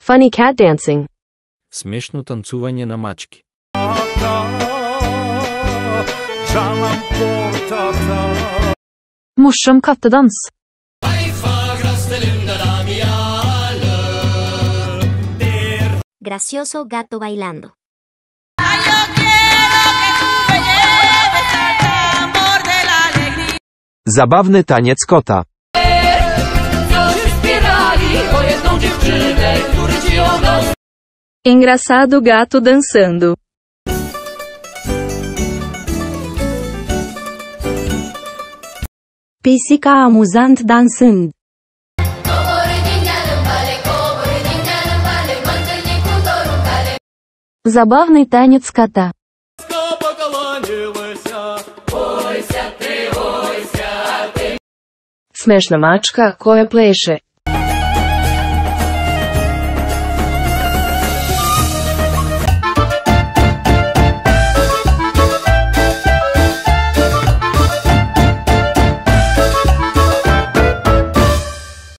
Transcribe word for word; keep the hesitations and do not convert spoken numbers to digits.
Funny cat dancing. Смешно танцување на мачки. Morsom kattedans. Gracioso gato bailando. Zabawny taniec kota. Engraçado gato dançando. Pisica amuzant dansând. Забавный танец кота. Смешна мачка koja pleše.